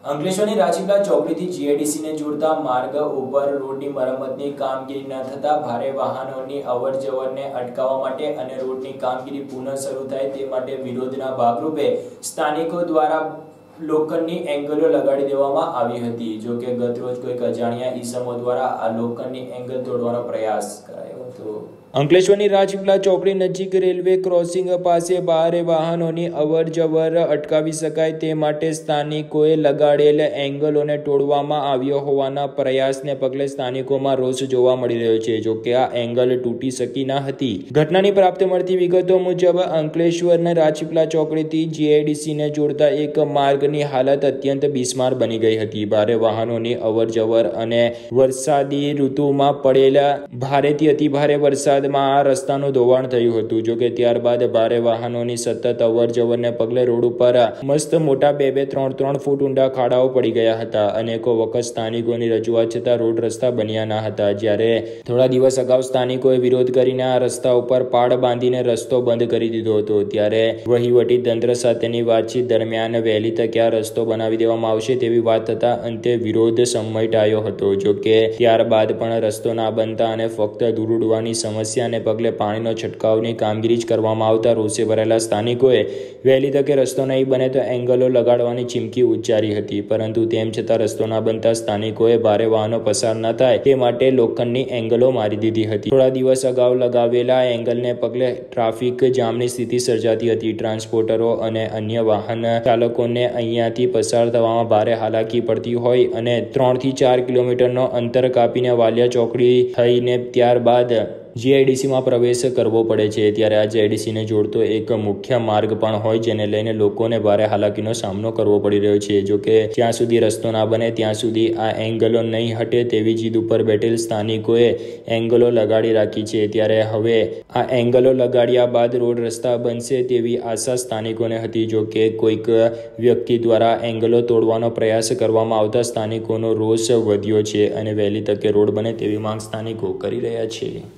અંકલેશ્વરની રાજપીપળા ચોકડીથી જીઆઈડીસીને જોડતા માર્ગ ઉપર રોડની મરમ્મતની કામગીરી ન થતા ભારે વાહનોની અવરજવરને અટકાવવા માટે અને રોડની કામગીરી પુનઃ શરૂ થાય તે માટે વિરોધના ભાગરૂપે સ્થાનિકો દ્વારા લોખંડની એંગલો લગાડી દેવામાં આવી હતી। જો કે ગતરોજ કોઈક અજાણ્યા ઈસમો દ્વારા આ લોખંડની એંગલ તોડવાનો પ્રયાસ કરાયો હતો। અંકલેશ્વરની રાજપીપળા ચોકડી નજીક રેલવે ક્રોસિંગ પાસે ભારે વાહનોની અવરજવર અટકાવી શકાય તે માટે સ્થાનિકોએ લગાડેલ એંગલોને તોડવામાં આવ્યો હોવાના પ્રયાસને પગલે સ્થાનિકોમાં રોષ જોવા મળી રહ્યો છે। જો કે આ એંગલ તૂટી શકી ન હતી। ઘટનાની પ્રાપ્ત મળતી વિગતો મુજબ અંકલેશ્વરના રાજપીપળા ચોકડીથી જીઆઈડીસીને જોડતા એક માર્ગની હાલત અત્યંત બિસ્માર બની ગઈ હતી। ભારે વાહનોની અવરજવર અને વરસાદી ઋતુમાં પડેલા ભારેથી અતિભારે વરસાદ આ રસ્તાનું ધોવાણ થયું હતું। જો કે ત્યારબાદ ભારે વાહનોની સતત અવરજવરને પગલે રોડ ઉપર મસ્ત મોટા 2-3 ફૂટ ઊંડા ખાડાઓ પડી ગયા હતા। અનેકો વખત સ્થાનિકોની રજૂઆત છતાં રોડ રસ્તા બન્યા ન હતા। જ્યારે થોડા દિવસ અગાઉ સ્થાનિકોએ વિરોધ કરીને આ રસ્તા ઉપર પાડ બાંધીને રસ્તો બંધ કરી દીધો હતો। ત્યારે વહીવટી તંત્ર સાથેની વાતચીત દરમિયાન વહેલી તકે આ રસ્તો બનાવી દેવામાં આવશે તેવી વાત થતા અંતે વિરોધ સમેટાયો હતો। જો કે ત્યારબાદ પણ રસ્તો ના બનતા અને ફક્ત દૂર ઉડવાની સમસ્યાને પગલે પાણીનો છંટકાવની કામગીરી જ કરવામાં આવતા રોષે ભરાયેલા સ્થાનિકોએ વહેલી તકે રસ્તો નહીં બને તો એંગલો લગાડવાની ચીમકી ઉચ્ચારી હતી। પરંતુ તેમ છતાં રસ્તો ના બનતા સ્થાનિકોએ ભારે વાહનો પસાર ન થાય તે માટે લોખંડની એંગલો મારી દીધી હતી। થોડા દિવસ અગાઉ લગાવેલા એંગલને પગલે ટ્રાફિક જામની સ્થિતિ સર્જાતી હતી। ટ્રાન્સપોર્ટરો અને અન્ય વાહન ચાલકોને અહીંયાથી પસાર થવામાં ભારે હાલાકી પડતી હોય અને 3 થી 4 કિલોમીટરનો અંતર કાપીને વાલિયા ચોકડી થઈને ત્યારબાદ જીઆઈડીસીમાં પ્રવેશ કરવો પડે છે। ત્યારે આ જીઆઈડીસીને જોડતો એક મુખ્ય માર્ગ પણ હોય જેને લઈને લોકોને ભારે હાલાકીનો સામનો કરવો પડી રહ્યો છે। જો કે જ્યાં સુધી રસ્તો ના બને ત્યાં સુધી આ એંગલો નહીં હટે તેવી જીદ ઉપર બેઠેલ સ્થાનિકોએ એંગલો લગાડી રાખી છે। ત્યારે હવે આ એંગલો લગાડ્યા બાદ રોડ રસ્તા બનશે તેવી આશા સ્થાનિકોને હતી। જો કે કોઈક વ્યક્તિ દ્વારા એંગલો તોડવાનો પ્રયાસ કરવામાં આવતા સ્થાનિકોનો રોષ વધ્યો છે અને વહેલી તકે રોડ બને તેવી માંગ સ્થાનિકો કરી રહ્યા છે।